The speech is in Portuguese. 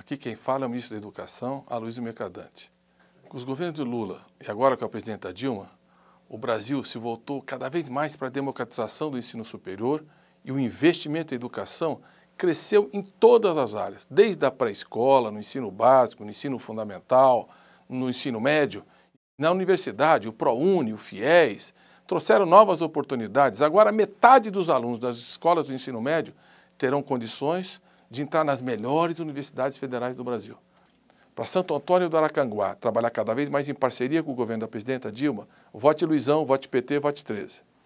Aqui quem fala é o ministro da Educação, Aloysio Mercadante. Com os governos de Lula e agora com a presidenta Dilma, o Brasil se voltou cada vez mais para a democratização do ensino superior e o investimento em educação cresceu em todas as áreas, desde a pré-escola, no ensino básico, no ensino fundamental, no ensino médio. Na universidade, o ProUni, o FIES, trouxeram novas oportunidades. Agora, metade dos alunos das escolas do ensino médio terão condições de entrar nas melhores universidades federais do Brasil. Para Santo Antônio do Aracanguá trabalhar cada vez mais em parceria com o governo da presidenta Dilma, vote Luizão, vote PT, vote 13.